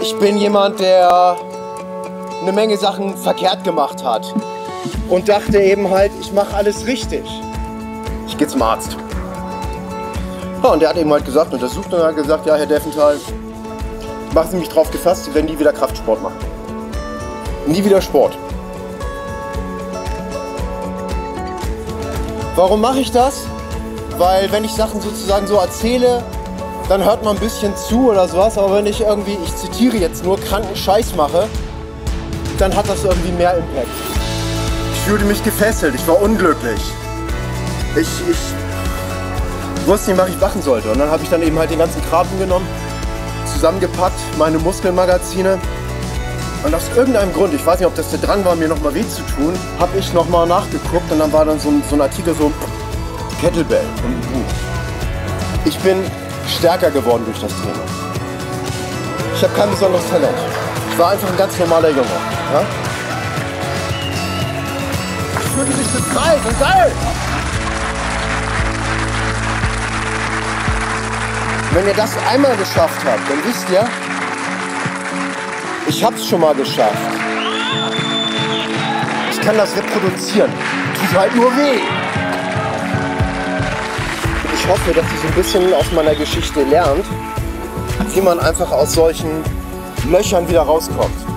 Ich bin jemand, der eine Menge Sachen verkehrt gemacht hat und dachte eben halt, ich mache alles richtig. Ich gehe zum Arzt. Ja, und der hat eben halt gesagt, untersucht und hat gesagt, ja, Herr Deffenthal, machen Sie mich drauf gefasst, Sie werden nie wieder Kraftsport machen. Nie wieder Sport. Warum mache ich das? Weil wenn ich Sachen sozusagen so erzähle, dann hört man ein bisschen zu oder sowas, aber wenn ich irgendwie, ich zitiere jetzt nur, kranken Scheiß mache, dann hat das irgendwie mehr Impact. Ich fühlte mich gefesselt, ich war unglücklich. Ich wusste nicht, was ich machen sollte. Und dann habe ich dann eben halt den ganzen Kram genommen, zusammengepackt, meine Muskelmagazine. Und aus irgendeinem Grund, ich weiß nicht, ob das der Drang war, mir nochmal weh zu tun, habe ich nochmal nachgeguckt und dann war dann so ein Artikel so, Kettlebell. Ich bin stärker geworden durch das Training. Ich habe kein besonderes Talent. Ich war einfach ein ganz normaler Junge. Ja? Ich fühlte mich befreit und geil. Wenn ihr das einmal geschafft habt, dann wisst ihr, ich hab's schon mal geschafft. Ich kann das reproduzieren. Tut halt nur weh. Ich hoffe, dass ihr so ein bisschen aus meiner Geschichte lernt, wie man einfach aus solchen Löchern wieder rauskommt.